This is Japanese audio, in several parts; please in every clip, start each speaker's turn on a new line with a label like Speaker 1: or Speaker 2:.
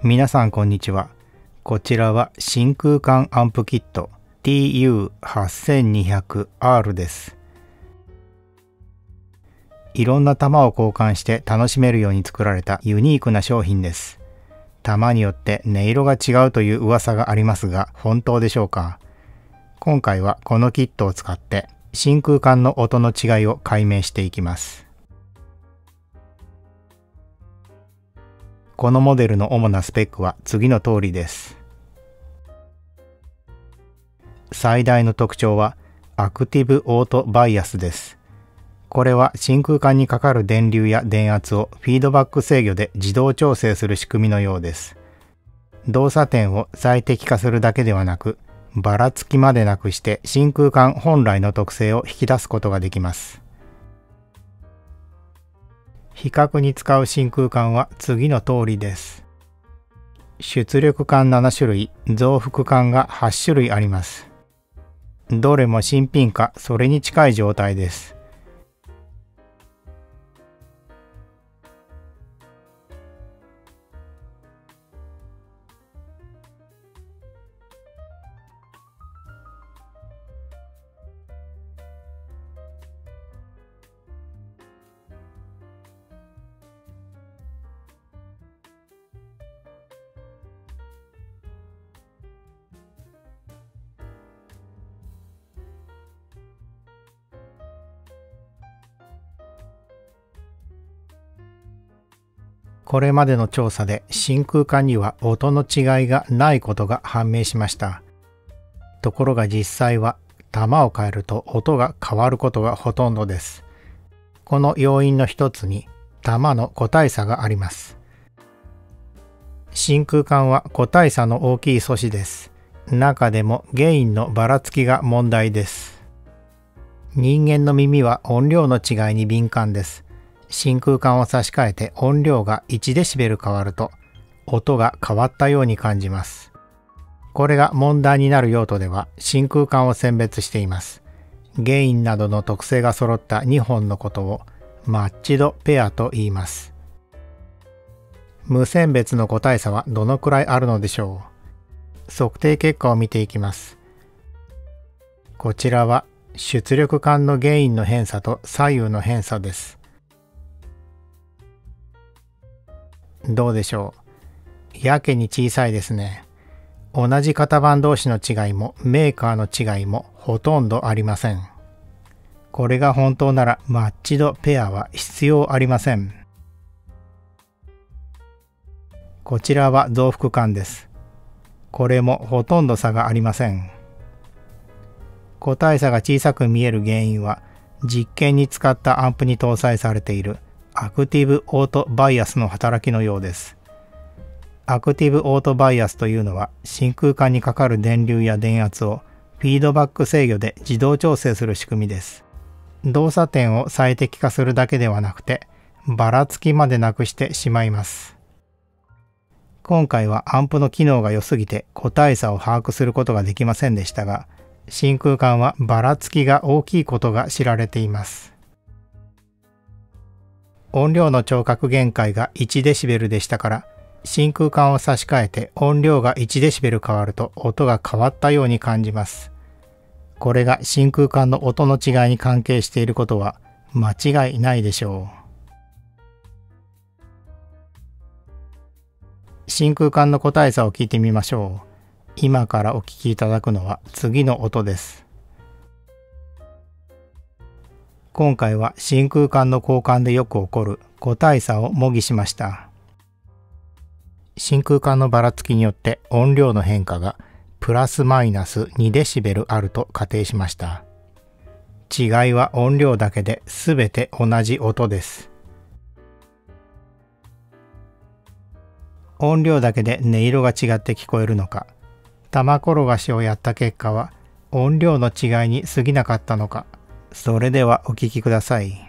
Speaker 1: 皆さんこんにちは。こちらは真空管アンプキット TU8200R です。いろんな弾を交換して楽しめるように作られたユニークな商品です。弾によって音色が違うという噂がありますが、本当でしょうか？今回はこのキットを使って真空管の音の違いを解明していきます。このモデルの主なスペックは次の通りです。最大の特徴はアクティブオートバイアスです。これは真空管にかかる電流や電圧をフィードバック制御で自動調整する仕組みのようです。動作点を最適化するだけではなく、ばらつきまでなくして真空管本来の特性を引き出すことができます。比較に使う真空管は次の通りです。出力管7種類、増幅管が8種類あります。どれも新品かそれに近い状態です。これまでの調査で真空管には音の違いがないことが判明しました。ところが実際は弾を変えると音が変わることがほとんどです。この要因の一つに弾の個体差があります。真空管は個体差の大きい素子です。中でもゲインのばらつきが問題です。人間の耳は音量の違いに敏感です。真空管を差し替えて音量が1デシベル変わると音が変わったように感じます。これが問題になる用途では真空管を選別しています。ゲインなどの特性が揃った2本のことをマッチドペアと言います。無選別の個体差はどのくらいあるのでしょう？測定結果を見ていきます。こちらは出力管のゲインの偏差と左右の偏差です。どうでしょう？やけに小さいですね。同じ型番同士の違いもメーカーの違いもほとんどありません。これが本当ならマッチドペアは必要ありません。こちらは増幅管です。これもほとんど差がありません。個体差が小さく見える原因は実験に使ったアンプに搭載されているアクティブオートバイアスの働きのようです。アクティブオートバイアスというのは真空管にかかる電流や電圧をフィードバック制御で自動調整する仕組みです。動作点を最適化するだけではなくてばらつきまでなくしてしまいます。今回はアンプの機能が良すぎて個体差を把握することができませんでしたが、真空管はばらつきが大きいことが知られています。音量の聴覚限界が1デシベルでしたから、真空管を差し替えて音量が1デシベル変わると音が変わったように感じます。これが真空管の音の違いに関係していることは間違いないでしょう。真空管の個体差を聞いてみましょう。今からお聞きいただくのは次の音です。今回は真空管の交換でよく起こる個体差を模擬しました。真空管のばらつきによって音量の変化がプラスマイナス2デシベルあると仮定しました。違いは音量だけで全て同じ音です。音量だけで音色が違って聞こえるのか、玉転がしをやった結果は音量の違いに過ぎなかったのか、それではお聞きください。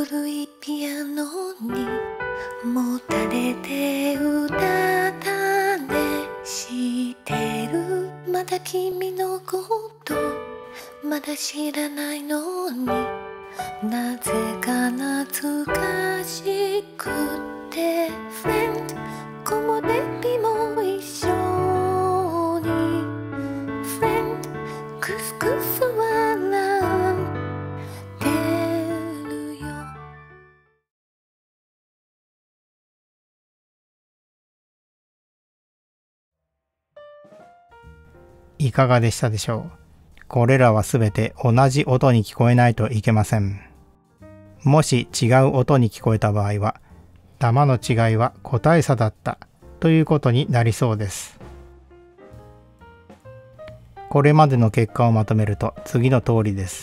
Speaker 2: 古いピアノにもたれて歌ったね。知ってるまだ君のことまだ知らないのに、なぜか懐かしくて Friend 木漏れ日も一緒に Friend クスクス笑ってるよ。
Speaker 1: いかがでしたでしょう。これらはすべて同じ音に聞こえないといけません。もし違う音に聞こえた場合は、玉の違いは個体差だったということになりそうです。これまでの結果をまとめると次の通りです。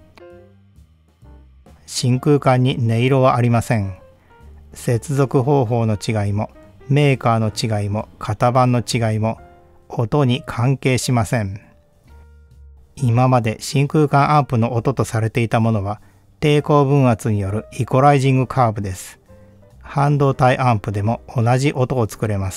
Speaker 1: 真空管に音色はありません。接続方法の違いもメーカーの違いも型番の違いも音に関係しません。今まで真空管アンプの音とされていたものは抵抗分圧によるイコライジングカーブです。半導体アンプでも同じ音を作れます。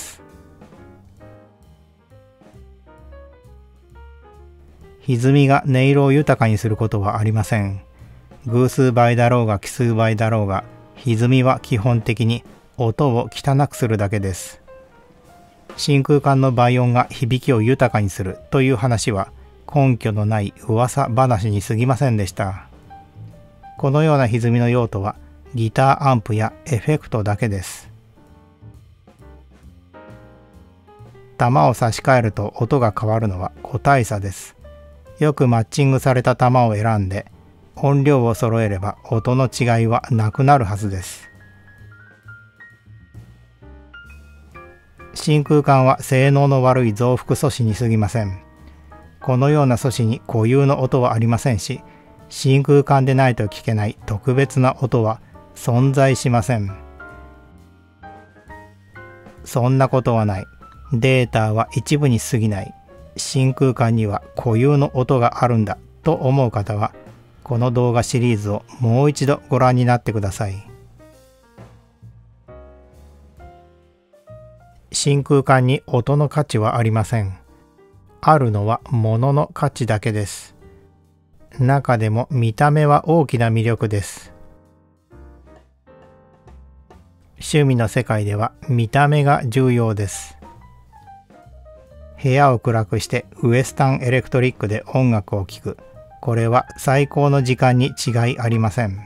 Speaker 1: 歪みが音色を豊かにすることはありません。偶数倍だろうが奇数倍だろうが、歪みは基本的に音を汚くするだけです。真空管の倍音が響きを豊かにするという話は根拠のない噂話に過ぎませんでした。このような歪みの用途はギターアンプやエフェクトだけです。玉を差し替えると音が変わるのは個体差です。よくマッチングされた玉を選んで音量を揃えれば音の違いはなくなるはずです。真空管は性能の悪い増幅素子に過ぎません。このような素子に固有の音はありませんし、真空管でないと聞けない特別な音は存在しません。そんなことはない。データは一部に過ぎない。真空管には固有の音があるんだと思う方は、この動画シリーズをもう一度ご覧になってください。真空管に音の価値はありません。あるのは物の価値だけです。中でも見た目は大きな魅力です。趣味の世界では見た目が重要です。部屋を暗くしてウエスタンエレクトリックで音楽を聴く。これは最高の時間に違いありません。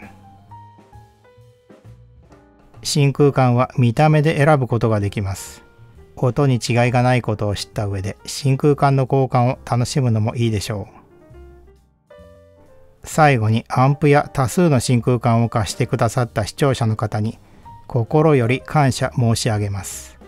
Speaker 1: 真空管は見た目で選ぶことができます。音に違いがないことを知った上で真空管の交換を楽しむのもいいでしょう。最後にアンプや多数の真空管を貸してくださった視聴者の方に心より感謝申し上げます。